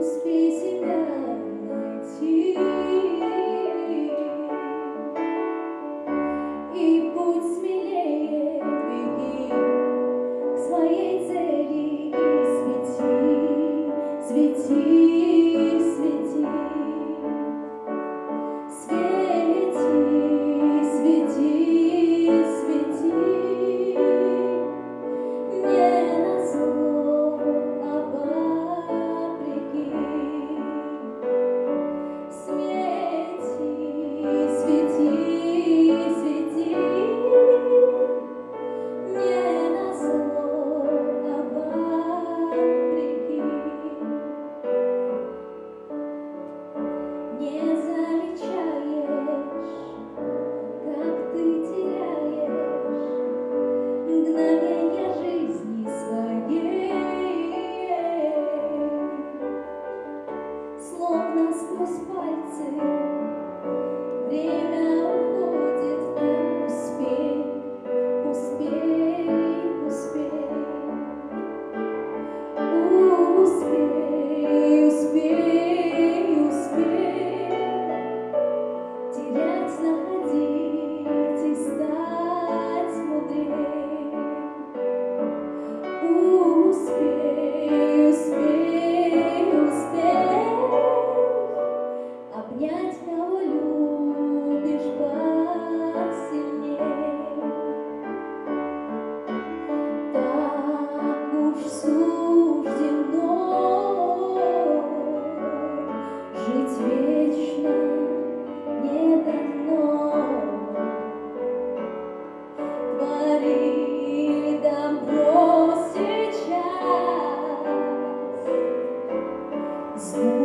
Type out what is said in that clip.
Успей себя найти, и будь смелее, беги к своей цели и свети, свети, свети, свети, свети, не назло, а вопреки. Свети, свети, свети, не назло, а вопреки. Не замечаешь, как ты теряешь мгновенья жизни своей, словно сквозь пальцы время уходит нам. Успей, успей, успей, успей, успей, успей терять, находить и стать мудрее. Успей, успей, успей обнять, кого любишь посильней. Так уж суждено жить вечно, не дано. Твори добро сейчас.